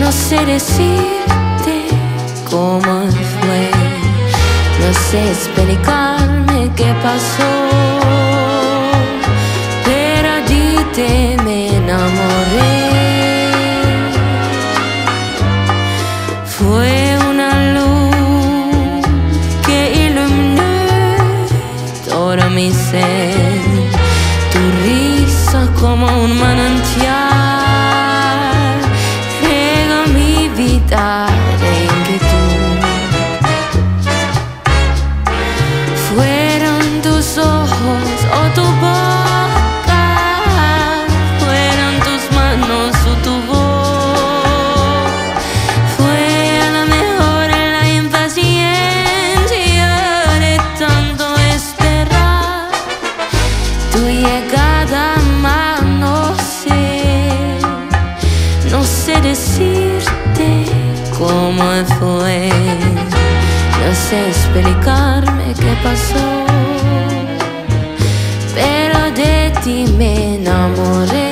No sé decirte cómo fue, no sé explicarme qué pasó, pero de ti me enamoré. Fue una luz que iluminó todo mi ser, tu risa como un manantial riega mi vida de inquietud. Fueron tus ojos o tu boca, fueron tus manos o tu voz. Fue a lo mejor la impaciencia de tanto esperar tu llegada, mas no sé decirte cómo fue, no sé explicarme qué pasó, pero de ti me enamoré.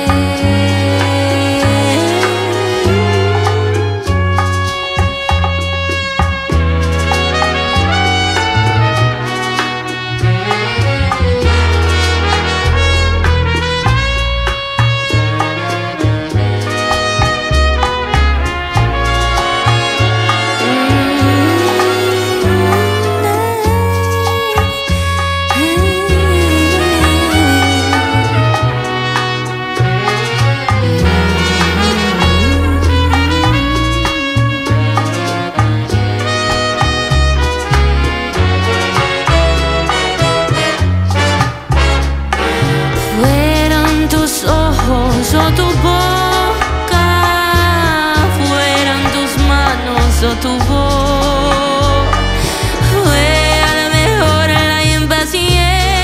O tu boca, fueron tus manos o tu voz. Fue a lo mejor la impaciencia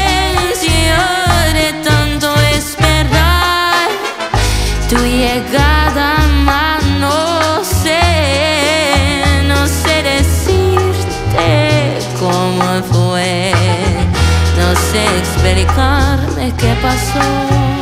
de tanto esperar tu llegada, mas no sé decirte cómo fue, no sé explicarme qué pasó.